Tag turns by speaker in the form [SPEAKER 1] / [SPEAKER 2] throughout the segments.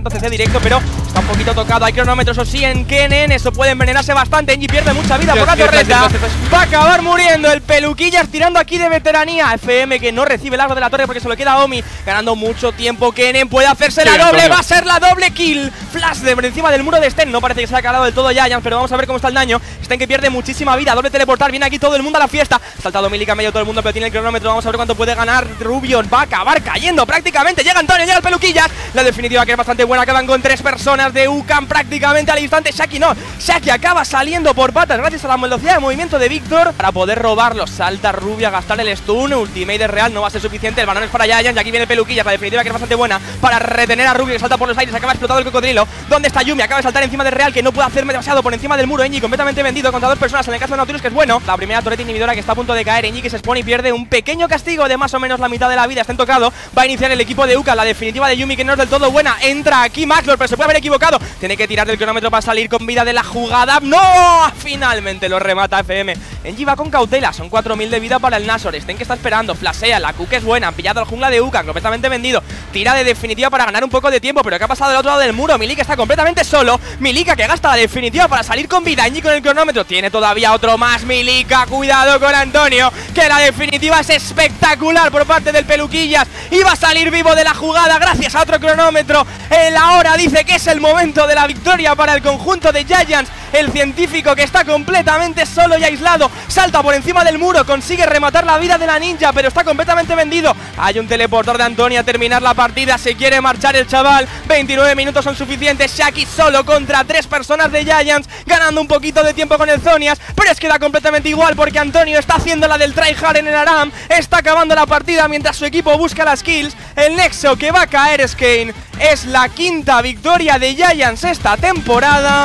[SPEAKER 1] tanto CC directo, pero está un poquito tocado. Hay cronómetros, o sí, en Kennen. Eso puede envenenarse bastante. Engie pierde mucha vida por la torreta. Va a acabar muriendo el Peluquillas, tirando aquí de veteranía. FM que no recibe el agro de la torre porque se lo queda a Omi. Ganando mucho tiempo. Kennen puede hacerse la doble. Va a ser la doble kill. Flash de por encima del muro de Sten. No parece que se haya calado del todo Giants, pero vamos a ver cómo está el daño. Sten que pierde muchísima vida. Doble teleportar. Viene aquí todo el mundo a la fiesta. Saltado Milica medio todo el mundo, pero tiene el cronómetro. Vamos a ver cuánto puede ganar Rubion. Va a acabar cayendo prácticamente. Llega Antonio, llega el Peluquillas. La definitiva que es bastante buena. Acaban con 3 personas de UCAM prácticamente al instante. Shaki no. Shaki acaba saliendo por patas gracias a la velocidad de movimiento de Víctor para poder robarlo. Salta Rubio a gastar el stun. Ultimate de Real no va a ser suficiente. El balón es para Giants. Y aquí viene el Peluquillas. La definitiva que es bastante buena para retener a Rubio, que salta por los aires. Acaba explotado el cocodrilo. ¿Dónde está Yumi? Acaba de saltar encima de Real, que no puede hacerme demasiado por encima del muro. Engie completamente vendido contra 2 personas. En el caso de Nautilus, que es bueno. La primera torreta inhibidora que está a punto de caer. Engie que se expone y pierde un pequeño castigo de más o menos la mitad de la vida. Está tocado. Va a iniciar el equipo de UCA. La definitiva de Yumi que no es del todo buena. Entra aquí Maxlor, pero se puede haber equivocado. Tiene que tirar del cronómetro para salir con vida de la jugada. ¡No! Finalmente lo remata FM. Engie va con cautela. Son 4000 de vida para el Nashor. Sten que está esperando. Flashea. La Q que es buena. Han pillado al jungla de UCA. Completamente vendido. Tira de definitiva para ganar un poco de tiempo. Pero ¿qué ha pasado del otro lado del muro? Milica está completamente solo. Milica que gasta la definitiva para salir con vida. Engie con el cronómetro. Tiene todavía otro más. Milica. Cuidado con Antonio. Que la definitiva es espectacular por parte del Peluquillas. Y va a salir vivo de la jugada gracias a otro cronómetro. El ahora dice que es el momento de la victoria para el conjunto de Giants. El científico que está completamente solo y aislado salta por encima del muro, consigue rematar la vida de la ninja, pero está completamente vendido. Hay un teleportor de Antonio a terminar la partida. Se quiere marchar el chaval. 29 minutos son suficientes. Shaki solo contra 3 personas de Giants, ganando un poquito de tiempo con el Zonias, pero es que da completamente igual porque Antonio está haciendo la del tryhard en el Aram. Está acabando la partida mientras su equipo busca las kills. El nexo que va a caer es Kane. Es la 5ª victoria de Giants esta temporada.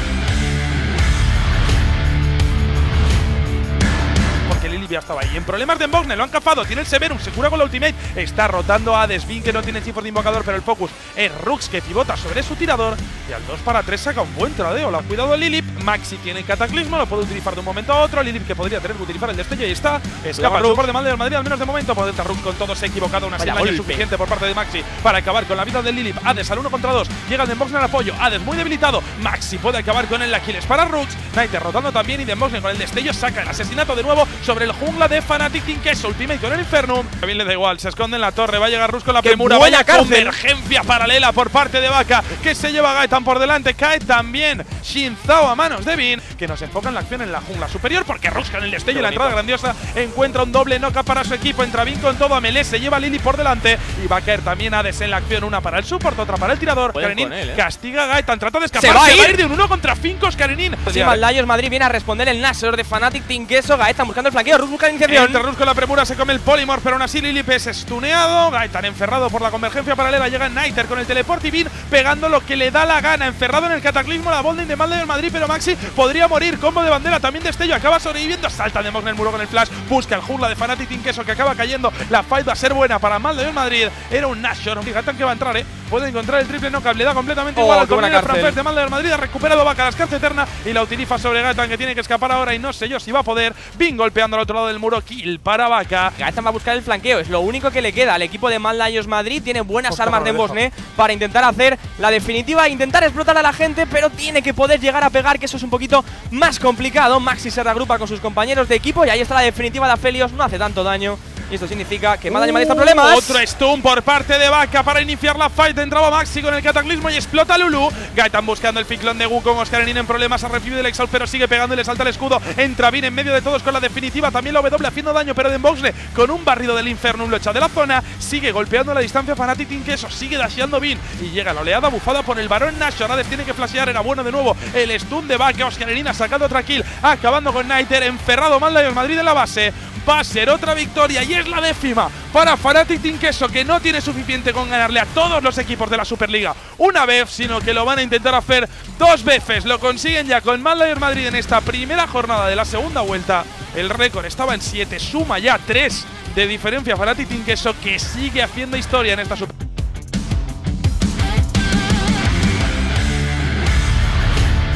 [SPEAKER 2] Ya estaba ahí. En problemas de Mbogne, lo han cafado. Tiene el Severum, se cura con la ultimate. Está rotando a Desvin, que no tiene cifras de invocador, pero el focus es Rux, que pivota sobre su tirador. Y al 2-3 saca un buen tradeo. Lo ha cuidado Lilip. Maxi tiene el cataclismo, lo puede utilizar de un momento a otro. Lilip que podría tener que utilizar el destello y está. Escapa el support de Madrid, al menos de momento. Potenta Rux con todo, se ha equivocado. Una señal es suficiente por parte de Maxi para acabar con la vida de Lilip. Hades al 1 contra 2. Llega el de Mbogne al apoyo. Hades muy debilitado. Maxi puede acabar con el Aquiles para Rux. Knight derrotando también y de Mbogne con el destello saca el asesinato de nuevo sobre el jungla de Fnatic Team Queso. Ultimate con el Infernum. También le da igual, se esconde en la torre. Va a llegar Rus con la premura. Vaya convergencia paralela por parte de Vaca, que se lleva a Gaetan por delante. Cae también Shinzao a manos de Bin, que nos enfoca en la acción en la jungla superior, porque Rus con el destello y la entrada grandiosa encuentra un doble knock para su equipo. Entra Bin con todo a melee, se lleva a Lili por delante y va a caer también Hades en la acción. Una para el support, otra para el tirador. Karenin castiga a Gaetan, trata de escapar. Se va a ir de un 1 contra 5 Karenin.
[SPEAKER 1] Mallayos Madrid viene a responder el Nashor de Fnatic Team Queso. Gaetan buscando el flanqueo. Rus busca la iniciación.
[SPEAKER 2] Entre Rus con la premura se come el Polymorph, pero aún así Lilip es stuneado. Gaetan enferrado por la convergencia paralela. Llega Niter con el teleport y Bin pegando lo que le da la gana. Encerrado en el cataclismo la Bolden de Malda del Madrid, pero Maxi podría morir. Combo de bandera, también destello, acaba sobreviviendo. Salta de Mbogne el muro con el flash. Busca el jungla de Fnatic Team Queso, que acaba cayendo. La fight va a ser buena para Malda del Madrid. Era un Nashor. Gaetan que va a entrar, puede encontrar el triple knock. Le da completamente igual al torneo francés de Malda del Madrid. Ha recuperado Vaca la escarcha eterna y la utiliza sobre Gaetan, que tiene que escapar ahora y no sé yo si va a poder. Bin golpeando al otro lado del muro. Kill para Vaca.
[SPEAKER 1] Gaetan va a buscar el flanqueo, es lo único que le queda al equipo de Mad Lions Madrid. Tiene buenas armas de Mbogne para intentar hacer la definitiva, intentar explotar a la gente, pero tiene que poder llegar a pegar, que eso es un poquito más complicado. Maxi se reagrupa con sus compañeros de equipo y ahí está la definitiva de Aphelios, no hace tanto daño. Y esto significa que Mad Lions Madrid está en problemas.
[SPEAKER 2] Otro stun por parte de Vaca para iniciar la fight. Entraba Maxi con el cataclismo y explota Lulu. Gaetan buscando el ciclón de Wukong. Oscarenin en problemas, ha recibido el exhaust, pero sigue pegando y le salta el escudo. Entra Bin en medio de todos con la definitiva. También la W haciendo daño, pero de Mbogne con un barrido del Infernum lo echa de la zona. Sigue golpeando a la distancia Fnatic Team Queso. Sigue dasheando Bin y llega la oleada bufada por el varón Nashor. Hades tiene que flashear. Era bueno de nuevo el stun de Vaca. Oscarenin ha sacado otra kill, acabando con Niter. Encerrado Mad Lions Madrid en la base. Va a ser otra victoria y es la 10ª para Fnatic Team Queso, que no tiene suficiente con ganarle a todos los equipos de la Superliga una vez, sino que lo van a intentar hacer 2 veces. Lo consiguen ya con Mad Lions Madrid en esta primera jornada de la segunda vuelta. El récord estaba en 7, suma ya 3 de diferencia Fnatic Team Queso, que sigue haciendo historia en esta Superliga.
[SPEAKER 3] Quiere seguir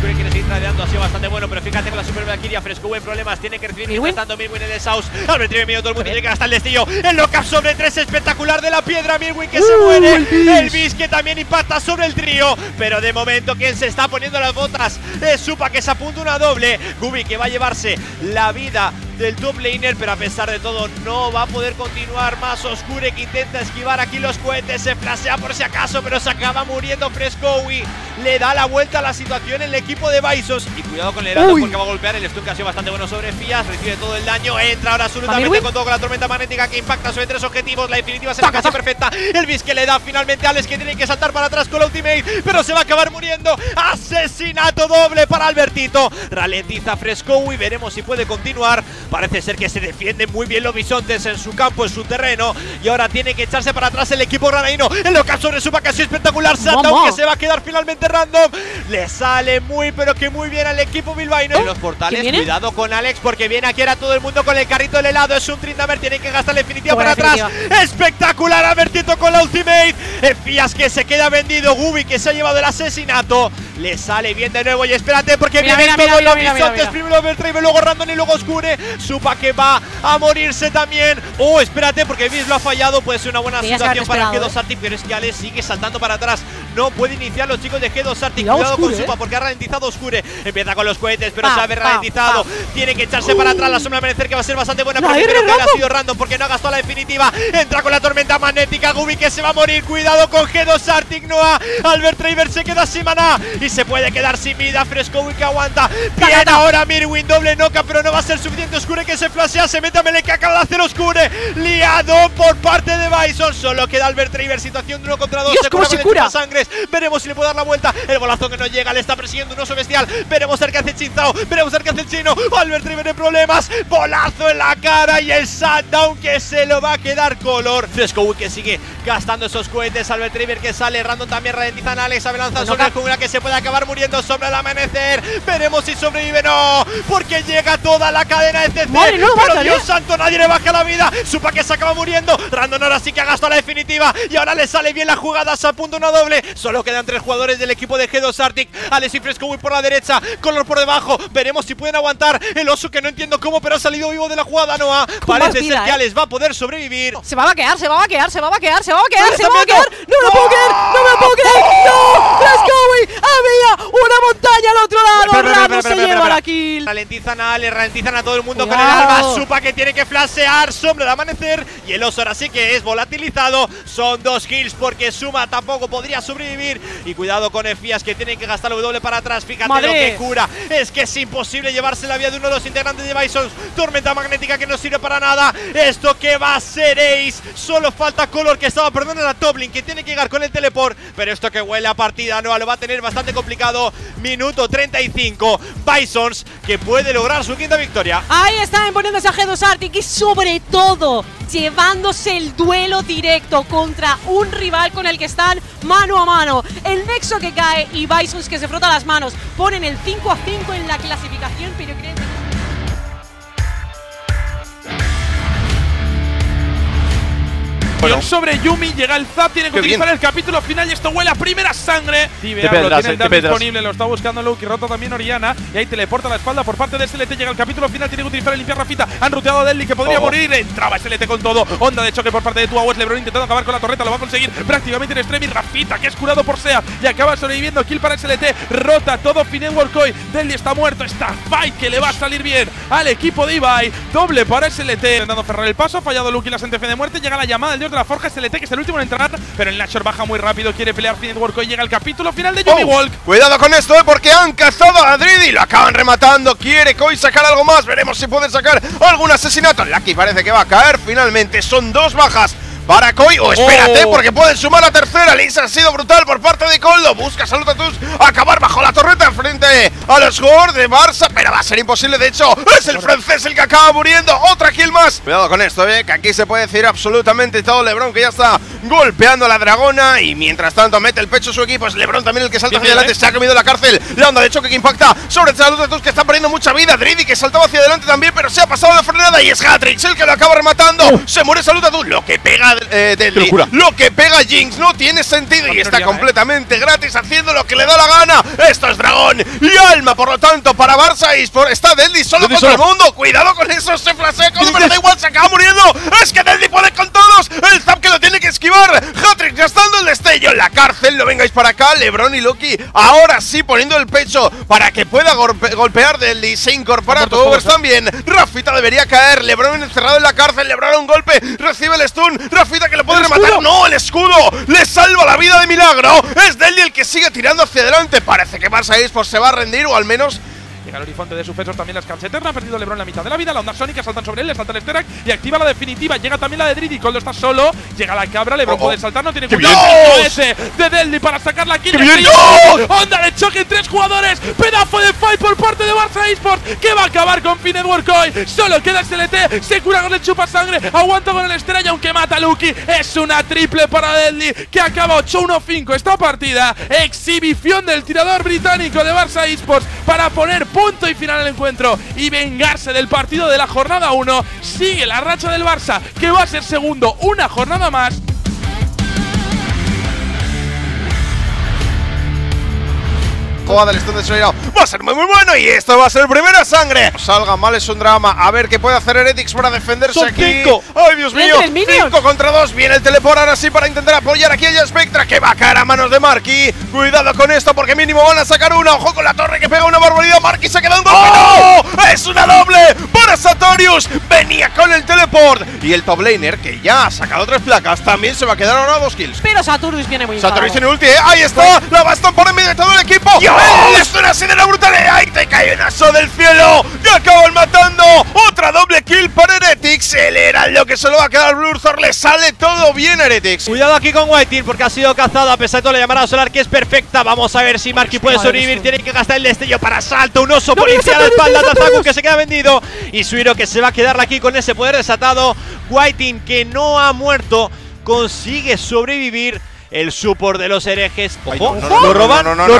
[SPEAKER 3] tradeando ha sido bastante bueno, pero fíjate con la Super Valkyria, Fresco en problemas, tiene que recibir mientras tanto Mirwin en el South. Albert Triver medio todo el mundo llega hasta el destello. El knockup sobre 3 espectacular de la piedra. Mirwin que se muere. El Beast que también impacta sobre el trío. Pero de momento quien se está poniendo las botas es Supa, que se apunta una doble. Gubi que va a llevarse la vida del top laner, pero a pesar de todo no va a poder continuar más. Oscure que intenta esquivar aquí los cohetes, se flashea por si acaso, pero se acaba muriendo Frescowi. Le da la vuelta a la situación en el equipo de Baisos. Y cuidado con el Heraldo porque va a golpear. El stun que ha sido bastante bueno sobre Fias, recibe todo el daño. Entra ahora absolutamente con todo, con la tormenta magnética que impacta sobre 3 objetivos. La definitiva se la casi perfecta. El Beast que le da finalmente a Alex, que tiene que saltar para atrás con la ultimate, pero se va a acabar muriendo. Asesinato doble para Albertito. Ralentiza Frescowi, veremos si puede continuar. Parece ser que se defiende muy bien los bisontes en su campo, en su terreno. Y ahora tiene que echarse para atrás el equipo granaíno. El local sobre Supa que ha sido espectacular. Shutdown que se va a quedar finalmente random. Le sale muy pero que muy bien al equipo bilbaíno. En los portales, cuidado con Alex porque viene aquí ahora todo el mundo con el carrito del helado. Es un Trindamer, tiene que gastar la definitiva para atrás. Espectacular Albertito con la ultimate. Fias que se queda vendido. Gubi que se ha llevado el asesinato. Le sale bien de nuevo y espérate porque vienen todos los bisontes. Primero Beltrame, luego Random y luego Oscure. Supa que va a morirse también. Oh, espérate porque Beast lo ha fallado. Puede ser una buena situación para G2 Arctic, pero es que Alex sigue saltando para atrás. No puede iniciar los chicos de G2 Arctic. Cuidado con Supa porque ha ralentizado Oscure. Empieza con los cohetes, pero se ha ralentizado. Tiene que echarse para atrás. La sombra de amanecer que va a ser bastante buena. Pero primero que ha sido Random porque no ha gastado la definitiva. Entra con la tormenta magnética. Gubi que se va a morir. Cuidado con G2 Arctic. Noah. Albert Traver se queda sin maná y se puede quedar sin vida. Fresco que aguanta. Bien ahora Mirwin, doble noca, pero no va a ser suficiente. Oscure que se flashea, se mete a Melee que acaba de hacer Oscure. Liado por parte de Bison. Solo queda Albert Traver. Situación de 1 contra 2.
[SPEAKER 1] Dios, ¿cómo se cura?
[SPEAKER 3] Sangres. Veremos si le puede dar la vuelta. El golazo que no llega. Le está persiguiendo un oso bestial. Veremos a ver qué hace Chinzao. Veremos a ver qué hace el chino. Albert Traver en problemas. Bolazo en la cara y el shutdown que se lo va a quedar Color. Fresco que sigue gastando esos cohetes. Albert Traver que sale. Random también ralentizan a Alex. Abelanza sobre el jungla que se puede acabar muriendo. Sombra al amanecer. Veremos si sobrevive. No, porque llega toda la cadena de CC.
[SPEAKER 1] Madre, no lo
[SPEAKER 3] pero
[SPEAKER 1] matan,
[SPEAKER 3] Dios santo, nadie le baja la vida. Supa que se acaba muriendo. Random ahora sí que ha gastado la definitiva. Y ahora le sale bien la jugada. Se apunta una doble. Solo quedan 3 jugadores del equipo de G2 Arctic. Alex y Fresco por la derecha. Color por debajo. Veremos si pueden aguantar. El oso que no entiendo cómo, pero ha salido vivo de la jugada. Noah. Parece ser que Alex va a poder sobrevivir.
[SPEAKER 1] Se va a vaquear, se va a vaquear, se va a vaquear, se va a vaquear, se va a vaquear. ¡No me lo puedo creer! ¡No me lo puedo creer! ¡No! ¡Frescowi! ¡Había una montaña al otro lado! ¡Random se lleva la kill!
[SPEAKER 3] Ralentizan a Alex, ralentizan a todo el mundo con el alma. Supa que tiene que flashear. Sombra de amanecer. Y el oso ahora sí que es volatilizado. Son 2 kills porque Suma tampoco podría sobrevivir. Y cuidado con Fias que tiene que gastar la W para atrás. Fíjate lo que cura. Es que es imposible llevarse la vida de uno de los integrantes de Bison. Tormenta magnética que no sirve para nada. Esto que va a ser Ace. Solo falta Color que estaba perdiendo la top lane, que tiene que llegar con el teleport. Pero esto que huele a partida, no, lo va a tener bastante complicado. Minuto 35. Bisons que puede lograr su 5ª victoria.
[SPEAKER 1] Ahí están poniéndose a G2 Arctic y sobre todo llevándose el duelo directo contra un rival con el que están mano a mano. El nexo que cae y Bisons que se frota las manos. Ponen el 5-5 en la clasificación, pero creen que...
[SPEAKER 2] Bueno. Sobre Yumi, llega el Zap, tiene que utilizar el capítulo final y esto huele a primera sangre. Tibia lo tiene el dash disponible, lo está buscando Luke y rota también Oriana. Y ahí teleporta la espalda por parte de SLT, llega el capítulo final, tiene que utilizar el limpiar Rafita. Han ruteado a Deadly que podría morir, entraba SLT con todo. Onda de choque por parte de Tuawes, LeBron intentando acabar con la torreta, lo va a conseguir prácticamente en extreme. Y Rafita que es curado por Sea y acaba sobreviviendo, kill para SLT, rota todo Finen Workoy. Deadly está muerto, está fight que le va a salir bien al equipo de Ibai. Doble para SLT, intentando cerrar el paso, ha fallado Luke y la sentencia de muerte. Llega la llamada del dios de la forja, SLT que es el último en entrar, pero el Nashor baja muy rápido, quiere pelear Finen Workoy. Llega el capítulo final de Yumi Walk.
[SPEAKER 4] Cuidado con esto, porque han cazado a Dridi, lo acaban rematando. Quiere Koi sacar algo más, veremos si pueden sacar algún asesinato. Lucky parece que va a caer, finalmente son 2 bajas para Koi, o espérate, porque pueden sumar la tercera. Lisa ha sido brutal por parte de Coldo. Busca Salutatus acabar bajo la torreta frente a los jugadores de Barça, pero va a ser imposible. De hecho, es el francés el que acaba muriendo. Otra kill más. Cuidado con esto, que aquí se puede decir absolutamente todo. LeBron que ya está golpeando a la dragona. Y mientras tanto mete el pecho su equipo. Es LeBron también el que salta hacia adelante. Se ha comido la cárcel. La onda de choque que impacta sobre Salutatus, que está perdiendo mucha vida. Drizzy que saltaba hacia adelante también, pero se ha pasado de frenada. Y es Hatrix el que lo acaba rematando. Se muere Salutatus. Lo que pega Deadly, lo que pega Jinx no tiene sentido. Y está completamente gratis haciendo lo que le da la gana. Esto es dragón y alma, por lo tanto, para Barça eSports. Está Deadly solo contra el mundo. Cuidado con eso, se flashea todo, pero da igual, se acaba muriendo. Es que Deadly puede con todos. El zap que lo tiene que esquivar. Hatrix gastando el destello en la cárcel. No vengáis para acá. LeBron y Loki ahora sí poniendo el pecho para que pueda golpear Deadly. Se incorpora Towers también. Rafita debería caer. LeBron encerrado en la cárcel. LeBron un golpe. Recibe el stun. Rafita que lo puede rematar. No, el escudo le salva la vida de milagro. Es Deadly el que sigue tirando hacia adelante. Parece que Barça eSports se va a rendir, o al menos
[SPEAKER 2] llega al horizonte de sucesos también las calcetas. Ha perdido LeBron la mitad de la vida. La onda sónica saltan sobre él, le salta el Sterak y activa la definitiva. Llega también la de Drizzy. Coldo está solo. Llega la cabra. LeBron puede saltar. No tiene cuidado. Ese de Deadly para sacar la kill. Onda de choque en 3 jugadores. Pedazo de fight por parte de Barça eSports, que va a acabar con Fin Network hoy. Solo queda SLT. Se cura con el chupa sangre. Aguanta con el Sterak, aunque mata a Lucky. Es una triple para Deadly, que acaba 8-1-5 esta partida. Exhibición del tirador británico de Barça eSports para poner punto y final al encuentro y vengarse del partido de la jornada 1. Sigue la racha del Barça, que va a ser segundo una jornada más.
[SPEAKER 4] Jugada del stun de Soirao va a ser muy bueno, y esto va a ser primera sangre. Salga mal, es un drama. A ver qué puede hacer Heretics para defenderse.
[SPEAKER 3] Son
[SPEAKER 4] aquí.
[SPEAKER 3] 5.
[SPEAKER 4] ¡Ay, Dios mío! 5 contra 2. Viene el teleport ahora sí para intentar apoyar aquí a Spectra, que va a caer a manos de Marky. Cuidado con esto, porque mínimo van a sacar una. Ojo con la torre, que pega una barbaridad. Marky se queda un golpe. ¡No! ¡Es una doble para Sartorius! Venía con el teleport. Y el top laner, que ya ha sacado 3 placas, también se va a quedar ahora 2 kills.
[SPEAKER 5] Pero Sartorius viene muy
[SPEAKER 4] Sartorius tiene ulti, ahí está. La va a estampar en medio de todo el equipo. ¡Esto era así de la brutal! ¡Ahí te cae un aso del cielo! ¡Ya acaban matando! ¡Otra doble kill para Heretics! El Heraldo que solo va a quedar Blurthor. Le sale todo bien a Heretics.
[SPEAKER 3] Cuidado aquí con Whiting, porque ha sido cazado a pesar de toda la llamada solar, que es perfecta. Vamos a ver si Marky puede sobrevivir. Tiene que gastar el destello para salto. Un oso policial a la espalda. Tazaku que se queda vendido. Y Suiro que se va a quedar aquí con ese poder desatado. Whiting, que no ha muerto, consigue sobrevivir. El support de los herejes. Ojo, lo roban. ¡Lo roban!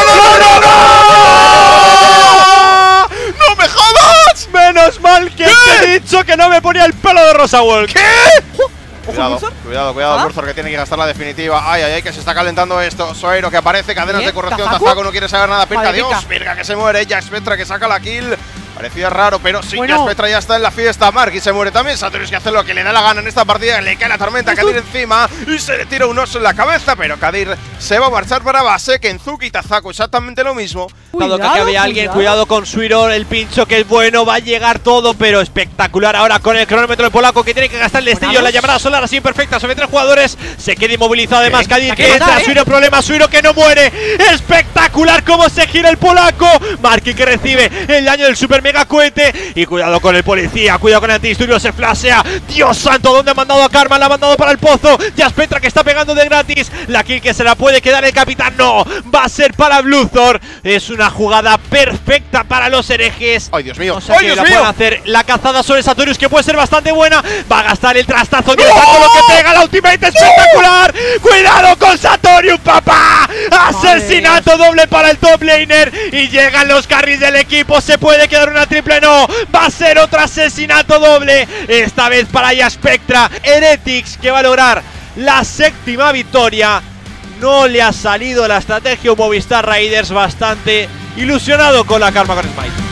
[SPEAKER 4] ¡No me jodas!
[SPEAKER 3] Menos mal que te he dicho que no me ponía el pelo de Rosa Wolf.
[SPEAKER 4] ¿Qué? Cuidado, Blurthor, que tiene que gastar la definitiva. Ay, que se está calentando esto. Soiro que aparece, cadenas de corrección. Tazaku no quiere saber nada. Pirca, Dios, Pirca que se muere. Jack Spectra que saca la kill. Parecía raro, pero sí, Jack Spectra ya está en la fiesta. Marky se muere también. Sartorius que hace lo que le da la gana en esta partida. Le cae la tormenta a Kadir encima y se le tira un oso en la cabeza. Pero Kadir se va a marchar para base. Kenzuki y Tazaku exactamente lo mismo.
[SPEAKER 3] Cuidado, que había alguien. Cuidado con Suiro, el pincho que es bueno. Va a llegar todo, pero espectacular ahora con el cronómetro del polaco, que tiene que gastar el destello. La llamada solar así perfecta sobre 3 jugadores. Se queda inmovilizado además Kadir, que entra. Suiro problema, Suiro que no muere. Espectacular cómo se gira el polaco. Marky que recibe el daño del super mega cohete. Y cuidado con el policía, cuidado con el antidisturbios, se flashea. Dios santo, ¿dónde ha mandado a Karma? La ha mandado para el pozo. Ya Spectra que está pegando de gratis. La kill que se la puede quedar el capitán. No, va a ser para Blurthor. Es una jugada perfecta para los herejes.
[SPEAKER 4] ¡Ay, Dios mío!
[SPEAKER 3] O sea,
[SPEAKER 4] ¡Ay, Dios mío!
[SPEAKER 3] Pueden hacer la cazada sobre Sartorius, que puede ser bastante buena. Va a gastar el trastazo. Dios santo, lo que pega la ultimate espectacular. ¡Cuidado con Sartorius, papá! Asesinato doble para el top laner. Y llegan los carries del equipo. Se puede quedar una triple. No, va a ser otro asesinato doble. Esta vez para ya Spectra. Heretics que va a lograr la 7ª victoria. No le ha salido la estrategia a Movistar Raiders, bastante ilusionado con la Karma con Smite.